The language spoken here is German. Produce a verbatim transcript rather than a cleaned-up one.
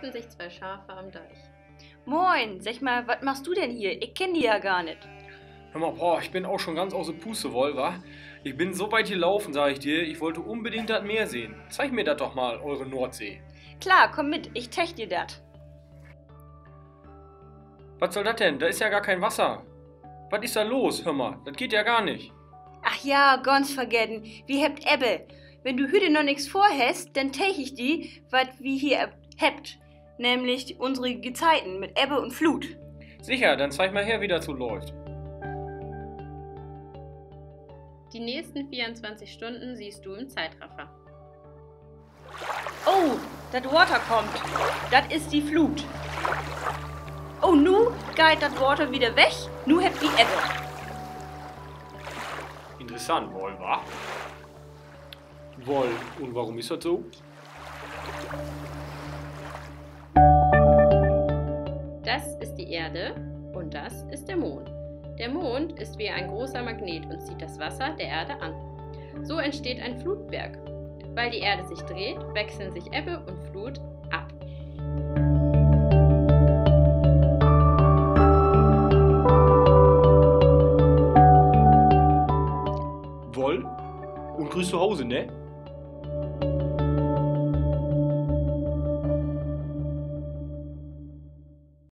treffen sich zwei Schafe am Deich. Moin, sag mal, was machst du denn hier? Ich kenn die ja gar nicht. Hör mal, boah, ich bin auch schon ganz aus der Puste, wohl, wa? Ich bin so weit gelaufen, sag ich dir, ich wollte unbedingt das Meer sehen. Zeig mir das doch mal, eure Nordsee. Klar, komm mit, ich tech dir dat. Was soll das denn? Da ist ja gar kein Wasser. Was ist da los? Hör mal, das geht ja gar nicht. Ach ja, ganz vergessen, wir habt Ebbe. Wenn du heute noch nichts vorhast, dann tech ich die, was wir hier habt. Nämlich unsere Gezeiten mit Ebbe und Flut. Sicher, dann zeig mal her, wie das so läuft. Die nächsten vierundzwanzig Stunden siehst du im Zeitraffer. Oh, das Water kommt. Das ist die Flut. Oh, nu geht das Water wieder weg. Nu habt die Ebbe. Interessant, wohl, wa? Wohl, und warum ist das so? Das ist die Erde und das ist der Mond. Der Mond ist wie ein großer Magnet und zieht das Wasser der Erde an. So entsteht ein Flutberg. Weil die Erde sich dreht, wechseln sich Ebbe und Flut ab. Woll und grüß zu Hause, ne?